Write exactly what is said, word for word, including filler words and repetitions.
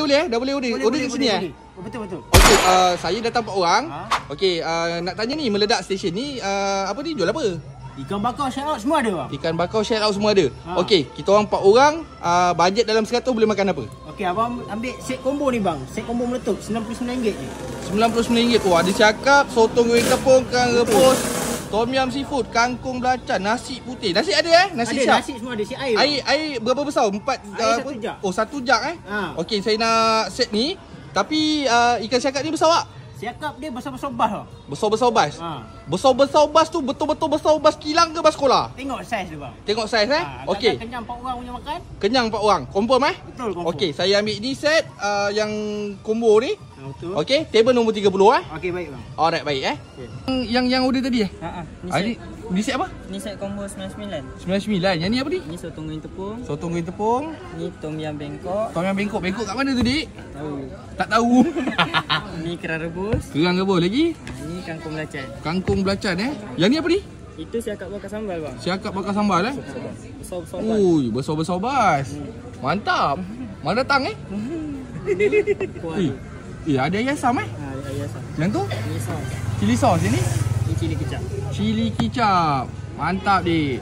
boleh eh? Dah boleh order. Boleh, Order boleh, kat sini boleh, eh? boleh. Betul betul. Okey, uh, saya datang empat orang. Ha? Okey, uh, nak tanya ni Meledak Station ni uh, apa ni jual apa? Ikan bakar shout out semua ada bang. Ikan bakar shell out semua ada. Ha. Okey, kita orang empat orang, uh, bajet dalam seratus boleh makan apa? Okey, abang ambil set combo ni bang. Set combo meletup sembilan puluh sembilan ringgit je. sembilan puluh sembilan ringgit. Oh, ada cakap sotong goreng tepung, kang rebus, tom yum seafood, kangkung belacan, nasi putih. Nasi ada eh? Nasi Ada siap. nasi semua ada, si air. Air air berapa besar? Empat Air uh, satu apa? jug. Oh, satu jug eh? Ha. Okey, saya nak set ni. Tapi uh, ikan siakap ni besar tak? Siakap dia besar-besar bas tau. Besar-besar bas. Ha. Besar-besar bas tu betul-betul besar bas kilang ke bas sekolah? Tengok saiz dia bang. Tengok saiz eh? Ha, Okey. Kenyang empat orang punya makan. Kenyang empat orang. Confirm eh? Betul confirm. Okey, saya ambil ni set uh, yang combo ni. Ha, betul. Okey, table nombor tiga puluh eh. Okey baik bang. Alright, baik eh. Okay. Yang yang order tadi eh? Ha ah. Ni Ah, set, ni, ni set apa? ni set combo sembilan puluh sembilan. sembilan puluh sembilan. Yang ni apa ni? Ni sotong goreng tepung, Sotong goreng tepung. ni tom yum bengkok. Tom yum bengkok. Bengkok kat mana tu, Dik? Tahu. Tak tahu. Ni kerang rebus. Kerang apa lagi? Ni kangkung belacan. Kangkung belacan eh. Yang ni apa ni? Itu siakap bakar sambal bang. Siakap bakar sambal eh. Besar-besar bang. Ui, besar-besar bas. Mantap. Mana datang eh? Kuat. Eh, eh ada ayam asam eh? Ha, ayam asam. Yang tu? Ni sos. Cili sauce ini? Ni cili kecap. Cili kicap. Mantap, Dik.